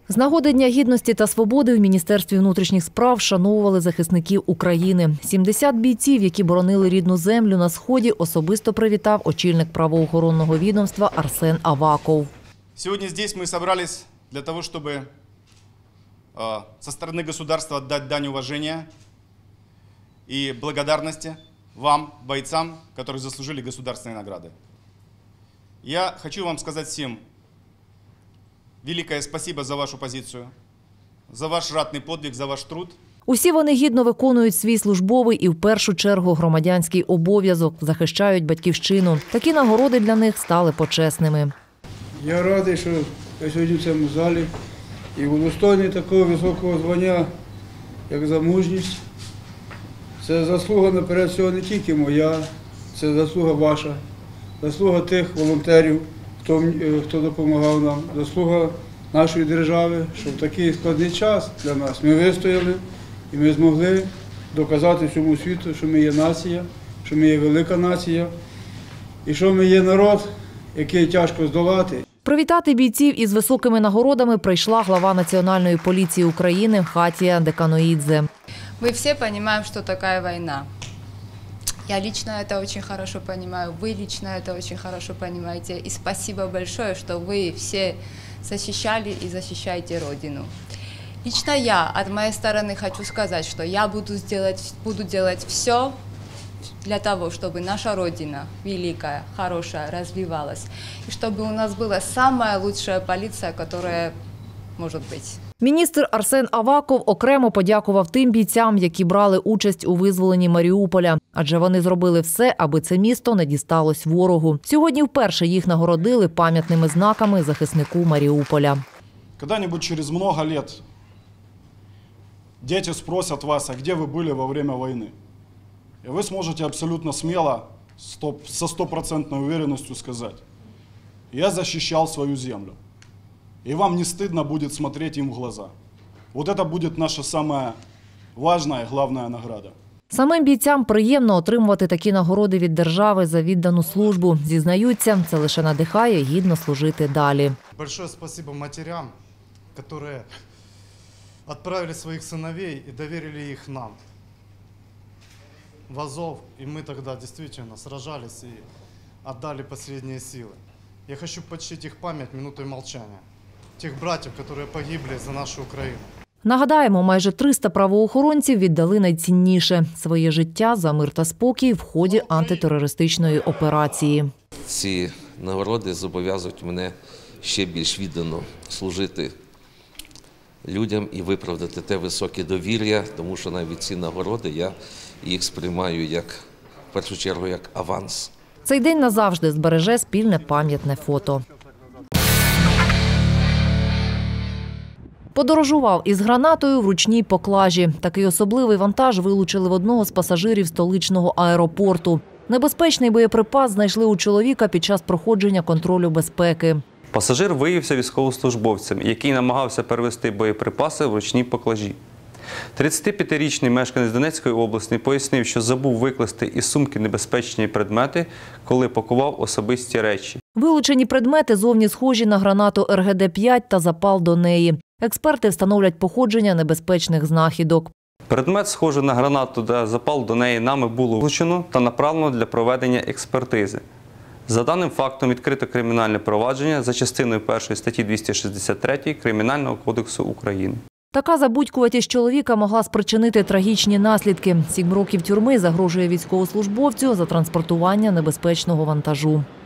З нагоди Дня Гідності та Свободи в Міністерстві внутрішніх справ вшановували захисників України. 70 бійців, які боронили рідну землю на Сході, особисто привітав очільник правоохоронного відомства Арсен Аваков. Сьогодні тут ми зібралися для того, щоб со стороны государства отдать дань уважения и благодарности вам, бойцам, которые заслужили государственные награды. Я хочу вам сказать всем великое спасибо за вашу позицию, за ваш ратный подвиг, за ваш труд. Усі вони гідно виконують свій службовий і в першу чергу громадянський обов'язок, захищають батьківщину. Такі нагороди для них стали почесними. Я радий, що я сьогодні в цьому залі і удостоєний такого високого звання, як за мужність. Це заслуга наперед всього не тільки моя, це заслуга ваша, заслуга тих волонтерів, хто допомагав нам, заслуга нашої держави, що в такий складний час для нас ми вистояли і ми змогли доказати всьому світу, що ми є нація, що ми є велика нація і що ми є народ, який тяжко здолати. Привітати бійців із високими нагородами прийшла глава Національної поліції України Хатія Деканоїдзе. Мы все понимаем, что такая война. Я лично это очень хорошо понимаю, вы лично это очень хорошо понимаете. И спасибо большое, что вы все защищали и защищаете Родину. Лично я, от моей стороны, хочу сказать, что я буду делать все для того, чтобы наша Родина, великая, хорошая, развивалась. И чтобы у нас была самая лучшая полиция, которая может быть. Міністр Арсен Аваков окремо подякував тим бійцям, які брали участь у визволенні Маріуполя. Адже вони зробили все, аби це місто не дісталось ворогу. Сьогодні вперше їх нагородили пам'ятними знаками захиснику Маріуполя. Когда-нибудь через много лет дети спросят вас, а где вы были во время войны? И вы сможете абсолютно смело, со 100% уверенностью сказать: я защищал свою землю. И вам не стыдно будет смотреть им в глаза. Вот это будет наша самая важная и главная награда. Самим бійцям приємно отримувати такі нагороди від держави за віддану службу. Зізнаються, це лише надихає гідно служити далі. Большое спасибо матерям, которые отправили своих сыновей и доверили их нам в Азов. И мы тогда действительно сражались и отдали последние силы. Я хочу почтить их память минутой молчания. Тих братів, які погибли за нашу Україну. Нагадаємо, майже 300 правоохоронців віддали найцінніше – своє життя за мир та спокій в ході антитерористичної операції. Ці нагороди зобов'язують мене ще більш віддано служити людям і виправдати те високе довір'я, тому що навіть ці нагороди я їх сприймаю в першу чергу як аванс. Цей день назавжди збереже спільне пам'ятне фото. Подорожував із гранатою в ручній поклажі. Такий особливий вантаж вилучили в одного з пасажирів столичного аеропорту. Небезпечний боєприпас знайшли у чоловіка під час проходження контролю безпеки. Пасажир виявився військовослужбовцем, який намагався перевезти боєприпаси в ручній поклажі. 35-річний мешканець Донецької області пояснив, що забув викласти із сумки небезпечні предмети, коли пакував особисті речі. Вилучені предмети зовні схожі на гранату РГД-5 та запал до неї. Експерти встановлять походження небезпечних знахідок. Предмет, схожий на гранату та запал до неї, нами було вилучено та направлено для проведення експертизи. За даним фактом відкрито кримінальне провадження за частиною 1 статті 263 Кримінального кодексу України. Така забудькуватість чоловіка могла спричинити трагічні наслідки. 7 років тюрми загрожує військовослужбовцю за транспортування небезпечного вантажу.